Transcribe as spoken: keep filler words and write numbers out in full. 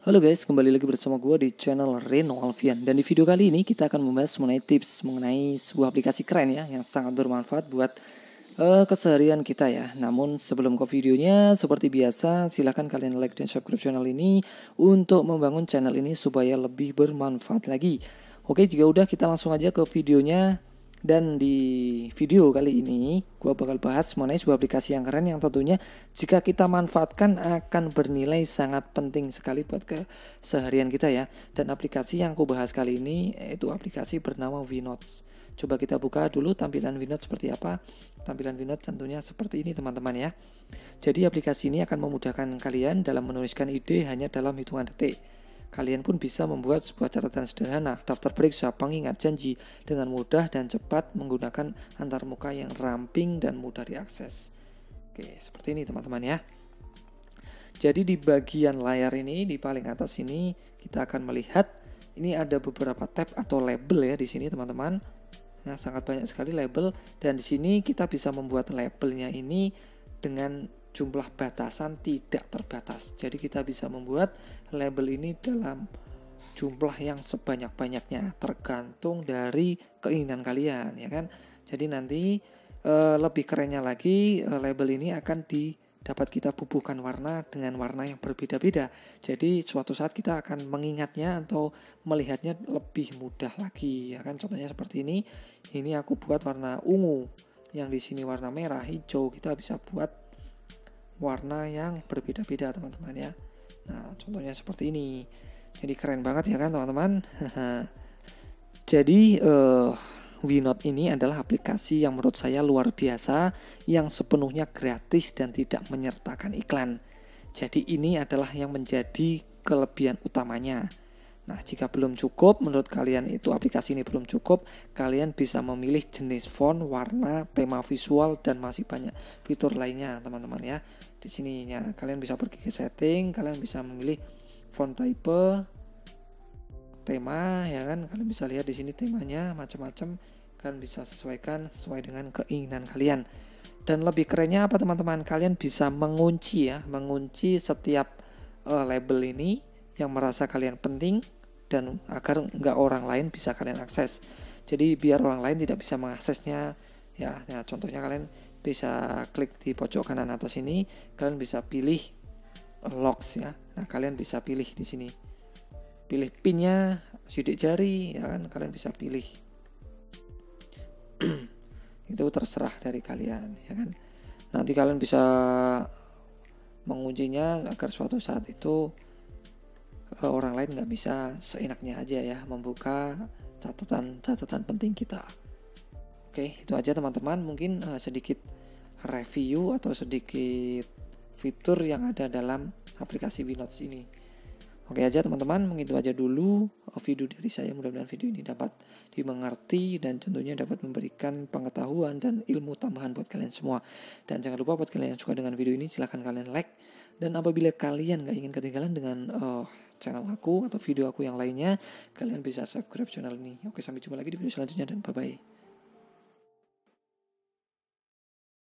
Halo guys, kembali lagi bersama gue di channel Reno Alfian. Dan di video kali ini kita akan membahas mengenai tips mengenai sebuah aplikasi keren ya, yang sangat bermanfaat buat uh, keseharian kita ya. Namun sebelum ke videonya, seperti biasa silahkan kalian like dan subscribe channel ini untuk membangun channel ini supaya lebih bermanfaat lagi. Oke, jika udah kita langsung aja ke videonya. Dan di video kali ini gue bakal bahas mengenai sebuah aplikasi yang keren yang tentunya jika kita manfaatkan akan bernilai sangat penting sekali buat keseharian kita ya. Dan aplikasi yang aku bahas kali ini itu aplikasi bernama Winotes. Coba kita buka dulu tampilan Winotes seperti apa. Tampilan Winotes tentunya seperti ini teman-teman ya. Jadi aplikasi ini akan memudahkan kalian dalam menuliskan ide hanya dalam hitungan detik. Kalian pun bisa membuat sebuah catatan sederhana, daftar periksa, pengingat janji dengan mudah dan cepat menggunakan antarmuka yang ramping dan mudah diakses. Oke, seperti ini teman-teman ya. Jadi di bagian layar ini, di paling atas ini, kita akan melihat ini ada beberapa tab atau label ya di sini teman-teman. Nah, sangat banyak sekali label dan di sini kita bisa membuat labelnya ini dengan jumlah batasan tidak terbatas. Jadi kita bisa membuat label ini dalam jumlah yang sebanyak-banyaknya tergantung dari keinginan kalian ya kan. Jadi nanti e, lebih kerennya lagi e, label ini akan di dapat kita bubuhkan warna dengan warna yang berbeda-beda. Jadi suatu saat kita akan mengingatnya atau melihatnya lebih mudah lagi ya kan. Contohnya seperti ini. Ini aku buat warna ungu. Yang di sini warna merah, hijau. Kita bisa buat warna yang berbeda-beda teman-teman ya. Nah contohnya seperti ini. Jadi keren banget ya kan teman-teman. Jadi uh, Winotes ini adalah aplikasi yang menurut saya luar biasa, yang sepenuhnya gratis dan tidak menyertakan iklan. Jadi ini adalah yang menjadi kelebihan utamanya. Nah jika belum cukup, menurut kalian itu aplikasi ini belum cukup, kalian bisa memilih jenis font, warna, tema visual, dan masih banyak fitur lainnya teman-teman ya. Di sininya kalian bisa pergi ke setting, kalian bisa memilih font type, tema ya kan, kalian bisa lihat di sini temanya macam-macam, kalian bisa sesuaikan sesuai dengan keinginan kalian. Dan lebih kerennya apa teman-teman, kalian bisa mengunci ya, mengunci setiap uh, label ini yang merasa kalian penting dan agar nggak orang lain bisa kalian akses. Jadi biar orang lain tidak bisa mengaksesnya ya. Nah, contohnya kalian bisa klik di pojok kanan atas ini, kalian bisa pilih locks ya. Nah kalian bisa pilih di sini, pilih pinnya, sidik jari ya kan, kalian bisa pilih. Itu terserah dari kalian ya kan. Nanti kalian bisa menguncinya agar suatu saat itu orang lain nggak bisa seenaknya aja ya membuka catatan-catatan penting kita. Oke, itu aja teman-teman. Mungkin uh, sedikit review atau sedikit fitur yang ada dalam aplikasi Winotes ini. Oke aja teman-teman, mungkin itu aja dulu video dari saya. Mudah-mudahan video ini dapat dimengerti dan tentunya dapat memberikan pengetahuan dan ilmu tambahan buat kalian semua. Dan jangan lupa buat kalian yang suka dengan video ini, silahkan kalian like. Dan apabila kalian gak ingin ketinggalan dengan uh, channel aku atau video aku yang lainnya, kalian bisa subscribe channel ini. Oke, sampai jumpa lagi di video selanjutnya dan bye-bye.